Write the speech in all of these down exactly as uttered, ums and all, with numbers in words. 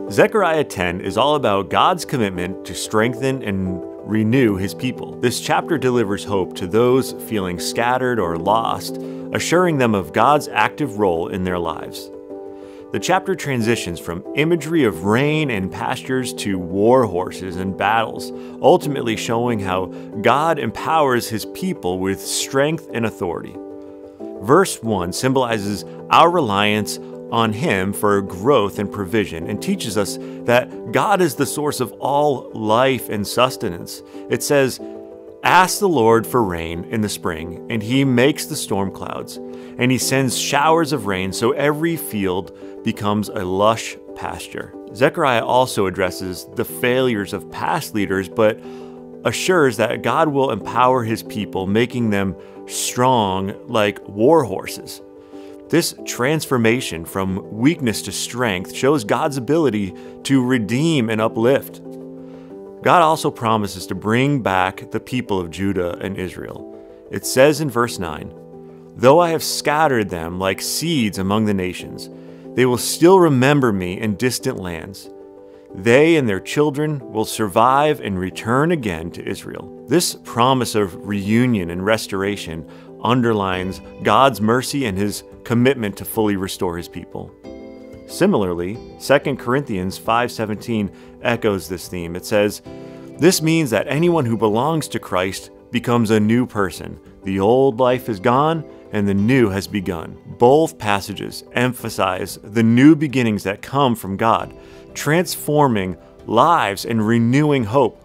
Zechariah ten is all about God's commitment to strengthen and renew his people. This chapter delivers hope to those feeling scattered or lost, assuring them of God's active role in their lives. The chapter transitions from imagery of rain and pastures to war horses and battles, ultimately showing how God empowers his people with strength and authority. Verse one symbolizes our reliance on him for growth and provision, and teaches us that God is the source of all life and sustenance. It says, "Ask the Lord for rain in the spring, and he makes the storm clouds, and he sends showers of rain so every field becomes a lush pasture." Zechariah also addresses the failures of past leaders, but assures that God will empower his people, making them strong like war horses. This transformation from weakness to strength shows God's ability to redeem and uplift. God also promises to bring back the people of Judah and Israel. It says in verse nine, "Though I have scattered them like seeds among the nations, they will still remember me in distant lands. They and their children will survive and return again to Israel." This promise of reunion and restoration underlines God's mercy and his commitment to fully restore his people. Similarly, Second Corinthians five seventeen echoes this theme. It says, "This means that anyone who belongs to Christ becomes a new person. The old life is gone and the new has begun." Both passages emphasize the new beginnings that come from God, transforming lives and renewing hope.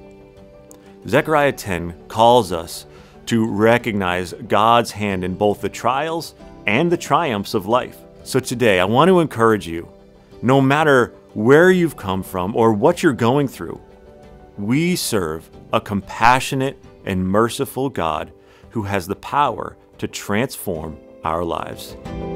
Zechariah ten calls us to recognize God's hand in both the trials and the triumphs of life. So today, I want to encourage you, no matter where you've come from or what you're going through, we serve a compassionate and merciful God who has the power to transform our lives.